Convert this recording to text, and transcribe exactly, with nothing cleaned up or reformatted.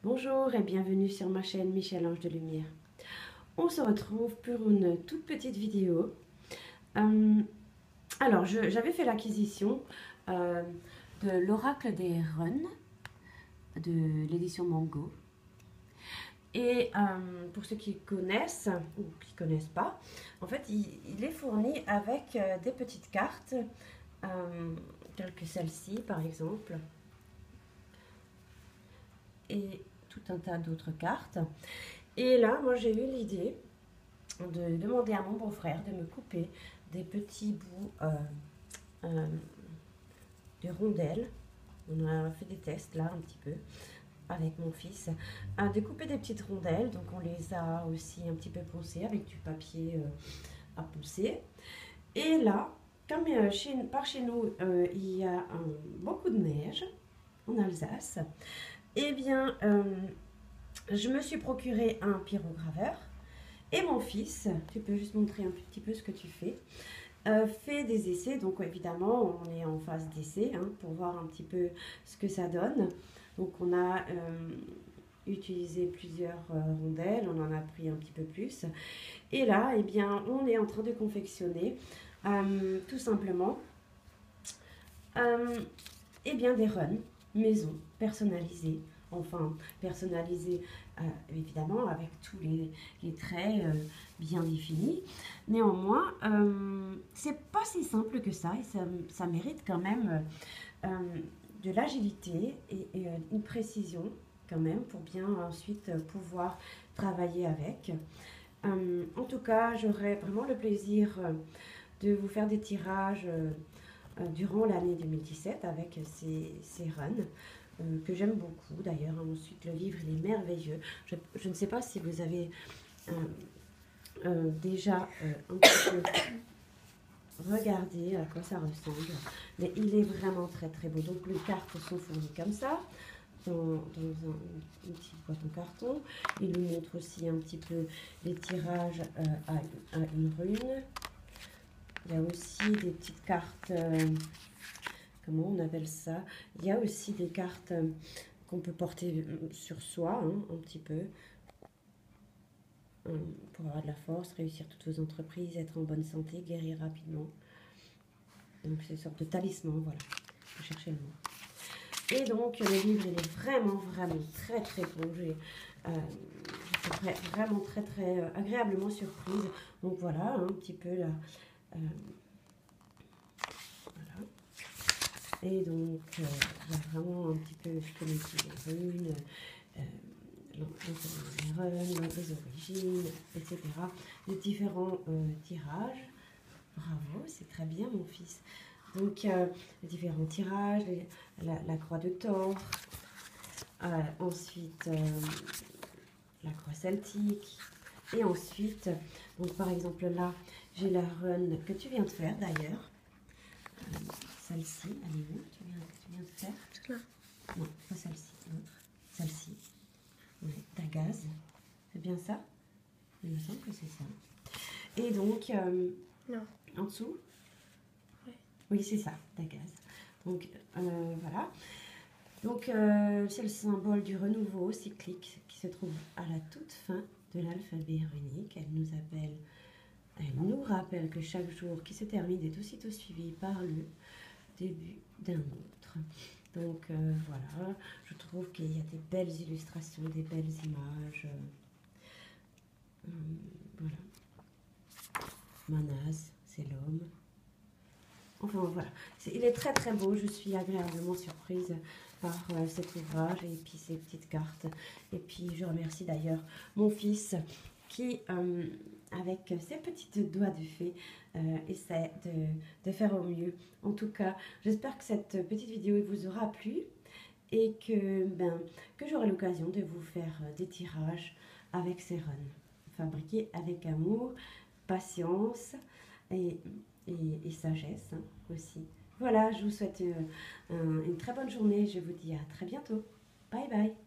Bonjour et bienvenue sur ma chaîne Michel-Ange de Lumière. On se retrouve pour une toute petite vidéo. Euh, alors, j'avais fait l'acquisition euh, de l'Oracle des Runes de l'édition Mango. Et euh, pour ceux qui connaissent ou qui ne connaissent pas, en fait, il, il est fourni avec euh, des petites cartes, euh, telles que celle-ci par exemple, et tout un tas d'autres cartes. Et là, moi, j'ai eu l'idée de demander à mon beau-frère de me couper des petits bouts euh, euh, de rondelles. On a fait des tests là un petit peu avec mon fils, euh, de couper des petites rondelles. Donc on les a aussi un petit peu poncées avec du papier euh, à poncer. Et là, comme euh, chez, par chez nous, euh, il y a euh, beaucoup de neige en Alsace, et eh bien, euh, je me suis procuré un pyrograveur. Et mon fils, tu peux juste montrer un petit peu ce que tu fais, euh, fait des essais. Donc évidemment, on est en phase d'essai hein, pour voir un petit peu ce que ça donne. Donc on a euh, utilisé plusieurs euh, rondelles, on en a pris un petit peu plus. Et là, eh bien, on est en train de confectionner euh, tout simplement euh, eh bien, des runs maison personnalisés. Enfin, personnalisé euh, évidemment avec tous les, les traits euh, bien définis. Néanmoins, euh, c'est pas si simple que ça et ça, ça mérite quand même euh, de l'agilité et, et une précision quand même pour bien ensuite pouvoir travailler avec. Euh, en tout cas, j'aurai vraiment le plaisir de vous faire des tirages euh, durant l'année deux mille dix-sept avec ces, ces runs. Euh, que j'aime beaucoup d'ailleurs. Ensuite, le livre il est merveilleux. Je, je ne sais pas si vous avez euh, euh, déjà euh, un petit peu regardé à quoi ça ressemble, mais il est vraiment très très beau. Donc les cartes sont fournies comme ça dans, dans un, une petite boîte en carton. Il nous montre aussi un petit peu les tirages euh, à, à une rune. Il y a aussi des petites cartes euh, comment on appelle ça? Il y a aussi des cartes euh, qu'on peut porter sur soi, hein, un petit peu, euh, pour avoir de la force, réussir toutes vos entreprises, être en bonne santé, guérir rapidement. Donc c'est une sorte de talisman, voilà, je cherchais le mot. Et donc le livre, il est vraiment, vraiment très, très beau. J'ai euh, vraiment très, très euh, agréablement surprise. Donc voilà, hein, un petit peu là. Euh, Et donc, euh, il y a vraiment un petit peu, je connais les runes, euh, les runes, les origines, et cetera. Les différents euh, tirages. Bravo, c'est très bien mon fils. Donc, euh, les différents tirages, les, la, la croix de Thor, euh, ensuite euh, la croix celtique, et ensuite, donc par exemple là, j'ai la rune que tu viens de faire d'ailleurs. Euh, Celle-ci, elle est où tu viens, tu viens de faire? Là. Non, pas celle-ci, l'autre. Celle-ci. Oui, Dagaz. C'est bien ça? Il me semble que c'est ça. Et donc, euh, non. En dessous? Oui. Oui, c'est ça, Dagaz. Donc, euh, voilà. Donc, euh, c'est le symbole du renouveau cyclique qui se trouve à la toute fin de l'alphabet runique. Elle nous appelle, elle nous rappelle que chaque jour qui se termine est aussitôt suivi par le début d'un autre. Donc euh, voilà, je trouve qu'il y a des belles illustrations, des belles images. Euh, voilà. Manaz, c'est l'homme. Enfin voilà, il est très très beau. Je suis agréablement surprise par euh, cet ouvrage et puis ces petites cartes. Et puis je remercie d'ailleurs mon fils qui, euh, avec ses petites doigts de fée, euh, essaie de, de faire au mieux. En tout cas, j'espère que cette petite vidéo vous aura plu et que, ben, que j'aurai l'occasion de vous faire des tirages avec ces runs, fabriqués avec amour, patience et, et, et sagesse hein, aussi. Voilà, je vous souhaite euh, un, une très bonne journée. Je vous dis à très bientôt. Bye bye.